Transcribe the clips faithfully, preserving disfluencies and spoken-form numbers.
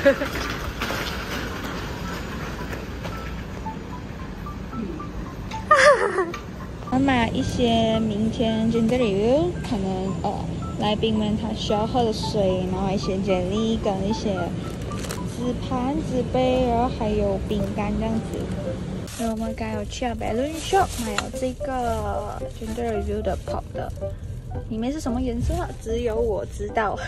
我买一些明天 gender review 可能呃来宾们他需要喝的水，然后一些 jelly 跟一些纸盘、纸杯，然后还有饼干这样子。然后我们刚有去了 Balloon Shop 买了这个 gender review 的 pop 的，里面是什么颜色？只有我知道。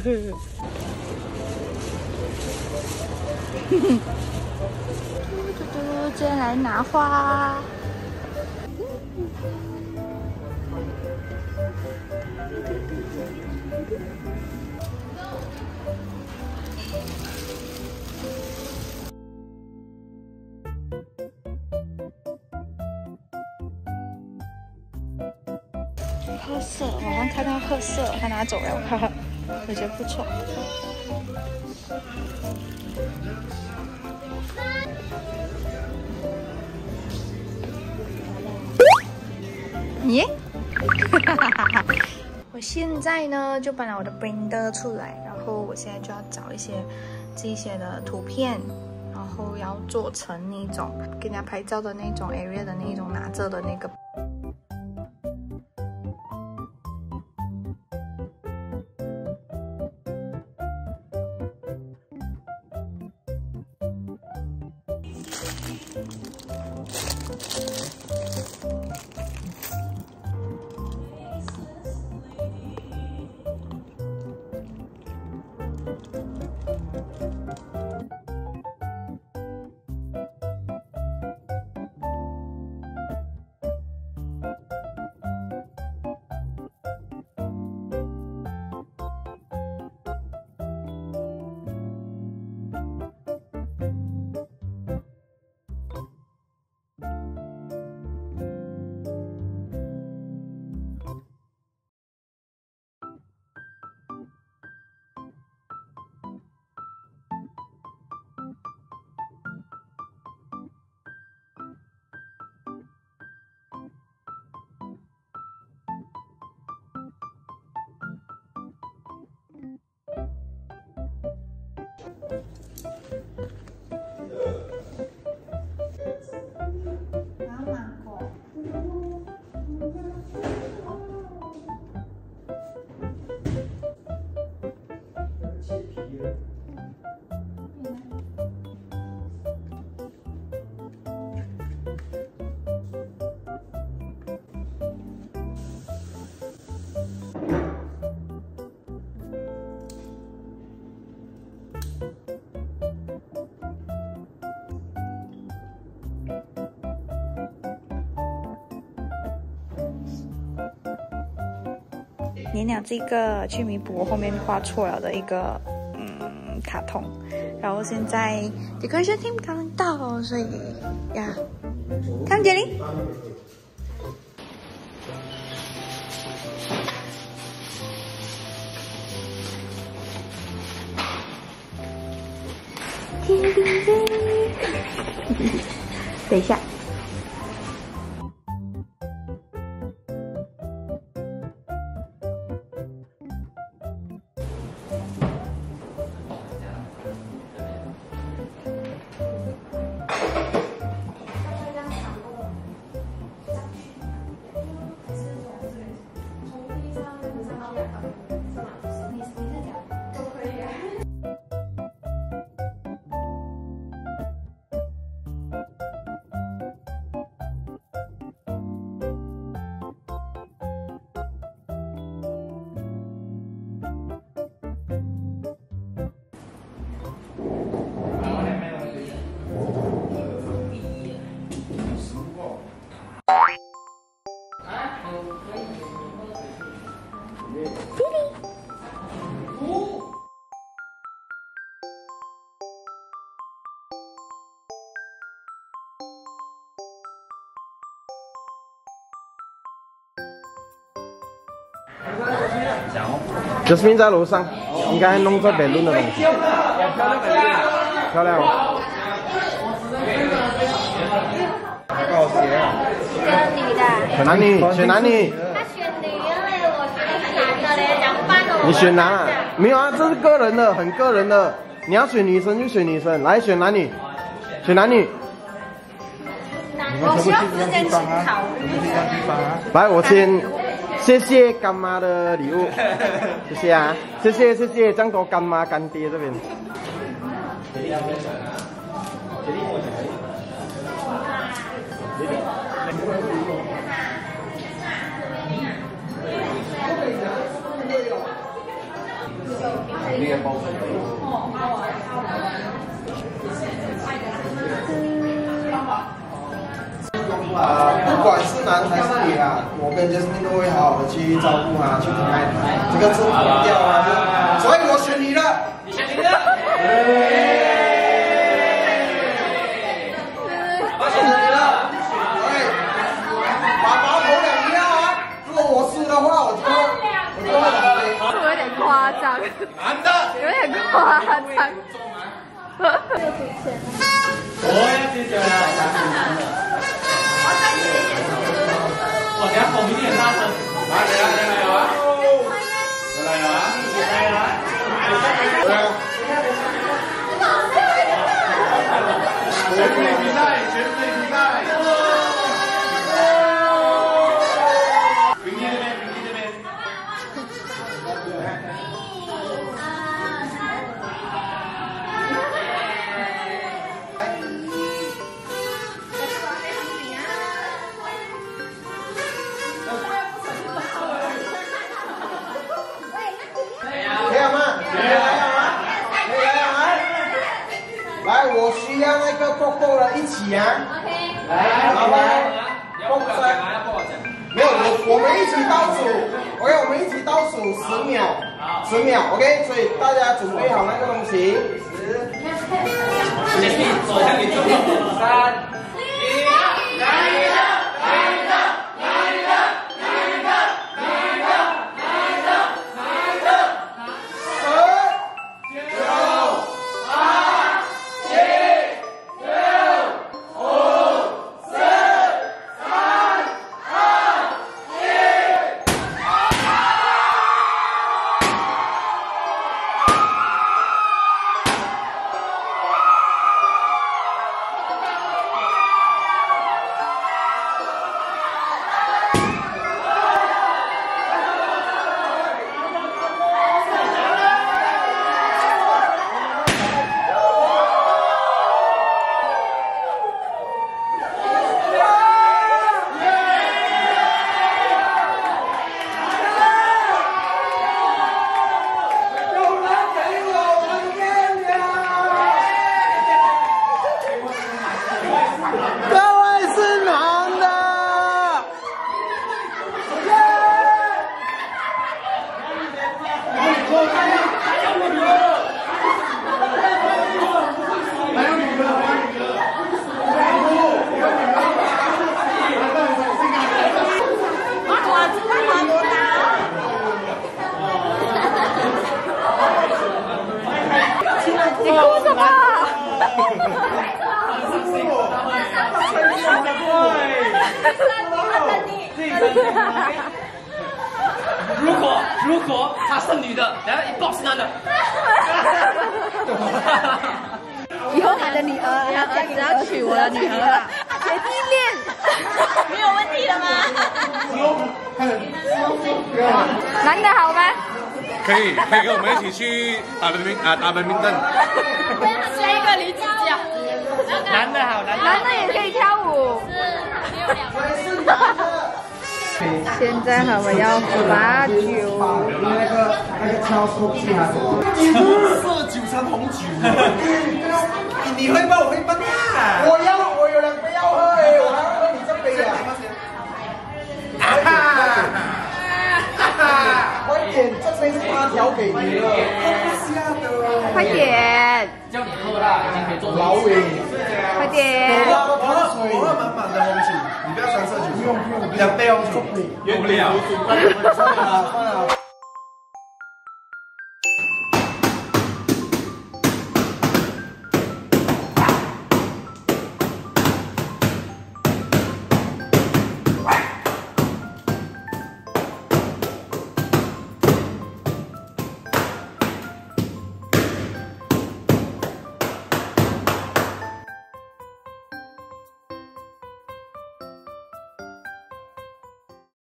嘟嘟嘟，今天来拿花。褐色，我刚看到褐色，他拿走了，哈哈，我觉得不错。耶！我现在呢就搬了我的 Blender 出来，然后我现在就要找一些这些的图片，然后要做成那种给人家拍照的那种 area 的那种拿着的那个。粘了这个去弥补我后面画错了的一个嗯卡通，然后现在 decoration team 刚刚到，所以呀，看杰林。叮叮叮！等一下。 Jasmine 在楼上，应该弄这边论的东西，漂亮哦。好鞋啊！ 选女的。 选男女，选男女。 他选女，因为我是男的嘞，两班的。 你选男啊？没有啊，这是个人的，很个人的。 你要选女生就选女生，来选男女，选男女。 我需要时间去考虑。 来，我先谢谢干妈的礼物，谢谢啊，谢谢谢谢，这样多干妈干爹这边。啊、呃，不管是男还是女啊，我跟 Jasmine 都会好好的去照顾他，去疼爱他，这个是不掉啊，所以我选你的，你选你的，我选你的，对，把把头两一样啊，如果我输的话，我就会我就会两杯， 是不是有点夸张？ 男的， 有点夸张。 我要接着来。我等下口一定很大声。来来来来啊！来啊！来啊！全队比赛，全队比赛。平地这边，平地这边。 来，我需要那个够够的一起啊！来，好吧，够三，没有，我我们一起倒数 ，OK， 我们一起倒数十秒，十秒 ，OK， 所以大家准备好那个东西，十， 走向你最后三。如果如果她是女的，然后一抱是男的。 以后你的女儿要只要娶我的女儿了，姐弟恋， 没有问题了吗？ 男的好吗？ 可以，可以跟我们一起去打badminton啊，打badminton。 下一个李子讲， 男的好，男的。 男的也可以跳舞。现在我们要发酒。 那个那个超速器啊，色酒掺红酒。你会帮我会帮啊？我要，我有两杯要喝诶，我还要喝你这杯啊！啊哈！快点，这杯是他调给你的，吓的。 快点！ 叫你喝啦，已经可以做老伟， 快点！ 我喝我喝满满的红酒，你不要穿色酒，不用不用，两杯红酒，用不了。算了算了。